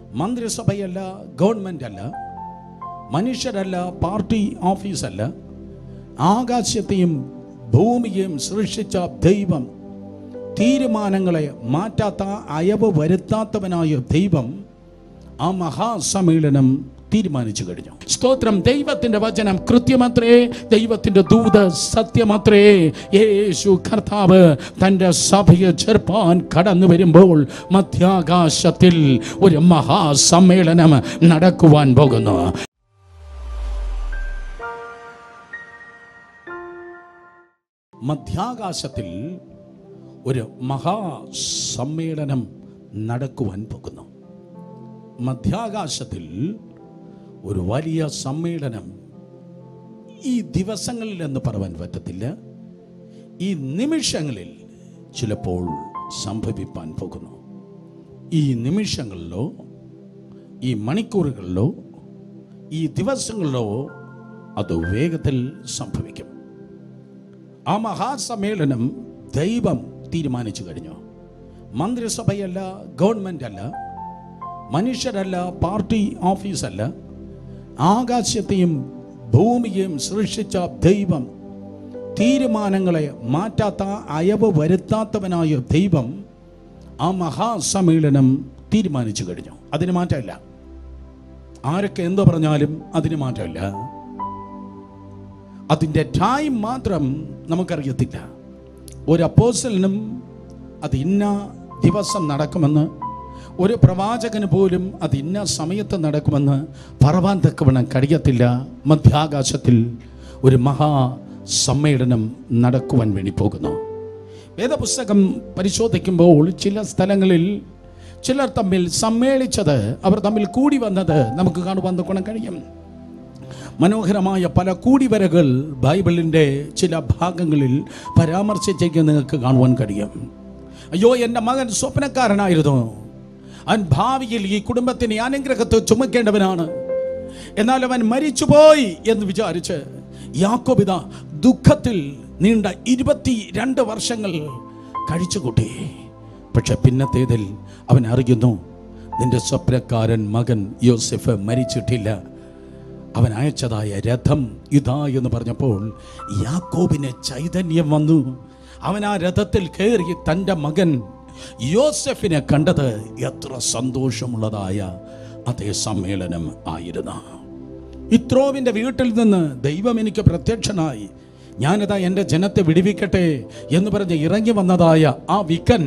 മന്ത്രിസഭയല്ല, government അല്ല, മനുഷ്യരല്ല, party ഓഫീസല്ല, ആകാശത്തെയും ഭൂമിയെയും സൃഷ്ടിച്ച ദൈവം, തീരുമാനങ്ങളെ മാറ്റാത്ത, അയവ് വരുത്താത്തവനായ ദൈവം ആ മഹാസമ്മേളനം തീരുമാനിച്ചു കഴിഞ്ഞു. സ്തോത്രം. ദൈവത്തിന്റെ വചനം കൃത്യമത്രേ, ദൈവത്തിന്റെ ദൂത് സത്യമത്രേ. യേശു കർത്താവ് തൻ്റെ സഭയെ ചേർപ്പാൻ കടന്നു വരുമ്പോൾ മധ്യാകാശത്തിൽ ഒരു മഹാസമ്മേളനം നടക്കുവാൻ പോകുന്നു. മധ്യാകാശത്തിൽ ഒരു മഹാസമ്മേളനം നടക്കുവാൻ പോകുന്നു. മധ്യാകാശത്തിൽ ഒരു വലിയ സമ്മേളനം ഈ ദിവസങ്ങളിൽ എന്ന് പറയാൻ പറ്റത്തില്ല, ഈ നിമിഷങ്ങളിൽ ചിലപ്പോൾ സംഭവിപ്പാൻ പോകുന്നു. ഈ നിമിഷങ്ങളിലോ, ഈ മണിക്കൂറുകളിലോ, ഈ ദിവസങ്ങളിലോ അത് വേഗത്തിൽ സംഭവിക്കും. ആ മഹാസമ്മേളനം ദൈവം തീരുമാനിച്ചു കഴിഞ്ഞു. മന്ത്രിസഭയല്ല, ഗവൺമെന്റ് അല്ല, മനുഷ്യരല്ല, പാർട്ടി ഓഫീസല്ല, ആകാശത്തെയും ഭൂമിയെയും സൃഷ്ടിച്ച ദൈവം, തീരുമാനങ്ങളെ മാറ്റാത്ത, അയവ് വരുത്താത്തവനായ ദൈവം ആ മഹാസമ്മേളനം തീരുമാനിച്ചു കഴിഞ്ഞു. അതിന് മാറ്റമില്ല. ആരൊക്കെ എന്തോ പറഞ്ഞാലും അതിന് മാറ്റമില്ല. അതിൻ്റെ ടൈം മാത്രം നമുക്കറിയത്തില്ല. ഒരു അപ്പോസ്തലനും അത് ഇന്ന ദിവസം നടക്കുമെന്ന്, ഒരു പ്രവാചകന് പോലും അത് ഇന്ന സമയത്ത് നടക്കുമെന്ന് പറവാൻ തക്കവണ്ണം കഴിയത്തില്ല. മധ്യാകാശത്തിൽ ഒരു മഹാസമ്മേളനം നടക്കുവാൻ വേണ്ടി പോകുന്നു. വേദപുസ്തകം പരിശോധിക്കുമ്പോൾ ചില സ്ഥലങ്ങളിൽ ചിലർ തമ്മിൽ സമ്മേളിച്ചത്, അവർ തമ്മിൽ കൂടി വന്നത് നമുക്ക് കാണുവാൻ തക്കവണ്ണം കഴിയും. മനോഹരമായ പല കൂടിവരകൾ ബൈബിളിൻ്റെ ചില ഭാഗങ്ങളിൽ പരാമർശിച്ചേക്ക് നിങ്ങൾക്ക് കാണുവാൻ കഴിയും. അയ്യോ, എൻ്റെ മകൻ സ്വപ്നക്കാരനായിരുന്നു, അവൻ ഭാവിയിൽ ഈ കുടുംബത്തിന് അനുഗ്രഹത്തെ ചുമക്കേണ്ടവനാണ്, എന്നാൽ അവൻ മരിച്ചുപോയി എന്ന് വിചാരിച്ച് യാക്കോബ് ദുഃഖത്തിൽ നീണ്ട 22 വർഷങ്ങൾ കഴിച്ചുകൂട്ടി. പക്ഷെ പിന്നത്തേതിൽ അവൻ അറിയുന്നു, നിന്റെ സ്വപ്നക്കാരൻ മകൻ യോസെഫ് മരിച്ചിട്ടില്ല, അവൻ അയച്ചതായ രഥം ഇതാ എന്ന് പറഞ്ഞപ്പോൾ യാക്കോബിന് ചൈതന്യം വന്നു. അവൻ ആ രഥത്തിൽ കയറി തൻ്റെ മകൻ യോസെഫിനെ കണ്ടത് എത്ര സന്തോഷമുള്ളതായ അതേ സമ്മേളനം ആയിരുന്നു. യിത്രോവിൻ്റെ വീട്ടിൽ നിന്ന് ദൈവം എനിക്ക് പ്രത്യക്ഷനായി, ഞാനിതാ എൻ്റെ ജനത്തെ വിടുവിക്കട്ടെ എന്ന് പറഞ്ഞ് ഇറങ്ങി വന്നതായ ആ വിക്കൻ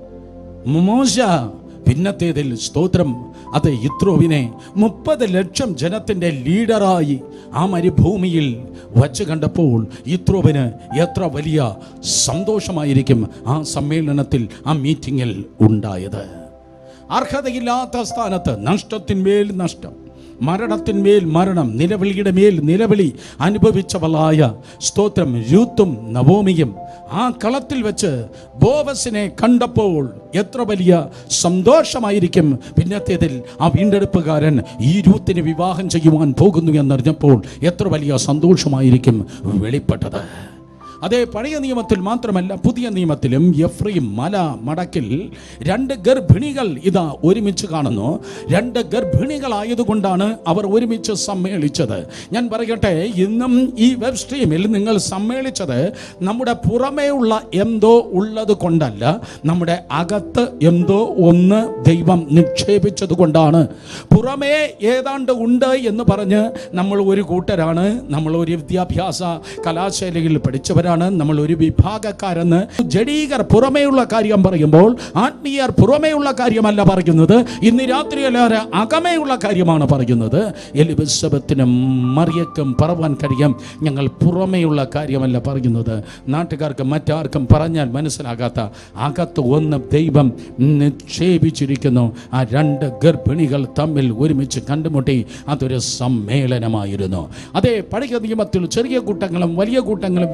മോശ പിന്നത്തേതിൽ സ്തോത്രം അത് യിത്രോവിനെ 30 ലക്ഷം ജനത്തിൻ്റെ ലീഡറായി ആ മരുഭൂമിയിൽ വച്ച് കണ്ടപ്പോൾ യിത്രോവിന് എത്ര വലിയ സന്തോഷമായിരിക്കും ആ സമ്മേളനത്തിൽ, ആ മീറ്റിങ്ങിൽ ഉണ്ടായത്. അർഹതയില്ലാത്ത സ്ഥാനത്ത് നഷ്ടത്തിന്മേൽ നഷ്ടം, മരണത്തിന്മേൽ മരണം, നിലവിളിയുടെ മേൽ നിലവിളി അനുഭവിച്ചവളായ സ്തോത്രം രൂത്തും നവോമിയും ആ കളത്തിൽ വെച്ച് ബോവസിനെ കണ്ടപ്പോൾ എത്ര വലിയ സന്തോഷമായിരിക്കും. പിന്നത്തേതിൽ ആ വീണ്ടെടുപ്പുകാരൻ ഈ രൂത്തിനെ വിവാഹം ചെയ്യുവാൻ പോകുന്നു എന്നറിഞ്ഞപ്പോൾ എത്ര വലിയ സന്തോഷമായിരിക്കും വെളിപ്പെട്ടത്. അതേ പഴയ നിയമത്തിൽ മാത്രമല്ല, പുതിയ നിയമത്തിലും എഫ്രൈം മല മടക്കിൽ 2 ഗർഭിണികൾ ഇതാ ഒരുമിച്ച് കാണുന്നു. 2 ഗർഭിണികളായതുകൊണ്ടാണ് അവർ ഒരുമിച്ച് സമ്മേളിച്ചത്. ഞാൻ പറയട്ടെ, ഇന്നും ഈ വെബ് സ്ട്രീമിൽ നിങ്ങൾ സമ്മേളിച്ചത് നമ്മുടെ പുറമേ ഉള്ള എന്തോ ഉള്ളത് കൊണ്ടല്ല, നമ്മുടെ അകത്ത് എന്തോ ഒന്ന് ദൈവം നിക്ഷേപിച്ചത് കൊണ്ടാണ്. പുറമേ ഏതാണ്ട് ഉണ്ട് എന്ന് പറഞ്ഞ് നമ്മൾ ഒരു കൂട്ടരാണ്, നമ്മൾ ഒരു വിദ്യാഭ്യാസ കലാശാലയിൽ പഠിച്ചവരാണ്, നമ്മൾ ഒരു വിഭാഗക്കാരെന്ന് ജഡീകർ പുറമേയുള്ള കാര്യം പറയുമ്പോൾ ആത്മീയർ പുറമേയുള്ള കാര്യമല്ല പറയുന്നത്. ഇന്ന് രാത്രി എല്ലാവരും അകമേയുള്ള കാര്യമാണ് പറയുന്നത്. എലിസബത്തിനും മറിയക്കും പറവാൻ കഴിയും, ഞങ്ങൾ പുറമേയുള്ള കാര്യമല്ല പറയുന്നത്. നാട്ടുകാർക്ക് മറ്റാർക്കും പറഞ്ഞാൽ മനസ്സിലാകാത്ത അകത്ത് ഒന്ന് ദൈവം നിക്ഷേപിച്ചിരിക്കുന്നു. ആ 2 ഗർഭിണികൾ തമ്മിൽ ഒരുമിച്ച് കണ്ടുമുട്ടി അതൊരു സമ്മേളനമായിരുന്നു. അതേ പഴയ നിയമത്തിൽ ചെറിയ കൂട്ടങ്ങളും വലിയ കൂട്ടങ്ങളും വ്യക്തികളും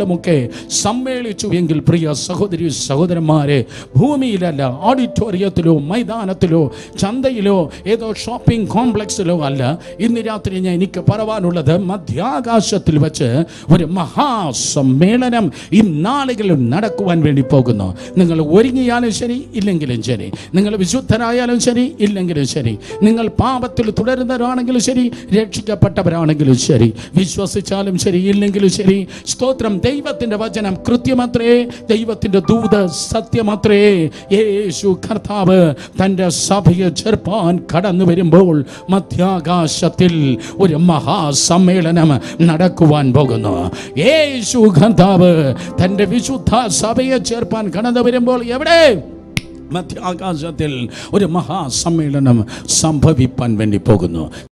ദൂതമൊക്കെ സമ്മേളിച്ചു എങ്കിൽ പ്രിയ സഹോദരി സഹോദരന്മാരെ, ഭൂമിയിലല്ല, ഓഡിറ്റോറിയത്തിലോ മൈതാനത്തിലോ ചന്തയിലോ ഏതോ ഷോപ്പിംഗ് കോംപ്ലക്സിലോ അല്ല. ഇന്ന് രാത്രി എനിക്ക് പറയാനുള്ളത്, മധ്യാകാശത്തിൽ വെച്ച് ഒരു മഹാസമ്മേളനം ഈ നാളുകളിൽ നടക്കുവാൻ വേണ്ടി പോകുന്നു. നിങ്ങൾ ഒരുങ്ങിയാലും ശരി ഇല്ലെങ്കിലും ശരി, നിങ്ങൾ വിശുദ്ധരായാലും ശരി ഇല്ലെങ്കിലും ശരി, നിങ്ങൾ പാപത്തിൽ തുടരുന്നവരാണെങ്കിലും ശരി, രക്ഷിക്കപ്പെട്ടവരാണെങ്കിലും ശരി, വിശ്വസിച്ചാലും ശരി ഇല്ലെങ്കിലും ശരി, സ്തോത്രം. ദൈവത്തിൻ്റെ വചനം കൃത്യമത്രേ, ദൈവത്തിൻ്റെ ദൂത് സത്യമത്രേ. യേശു കർത്താവ് തൻ്റെ സഭയെ ചേർപ്പാൻ കടന്നു വരുമ്പോൾ മധ്യാകാശത്തിൽ ഒരു മഹാസമ്മേളനം നടക്കുവാൻ പോകുന്നു. യേശു കർത്താവ് തൻ്റെ വിശുദ്ധ സഭയെ ചേർപ്പാൻ കടന്നു വരുമ്പോൾ എവിടെ? മധ്യാകാശത്തിൽ ഒരു മഹാസമ്മേളനം സംഭവിപ്പാൻ വേണ്ടി പോകുന്നു.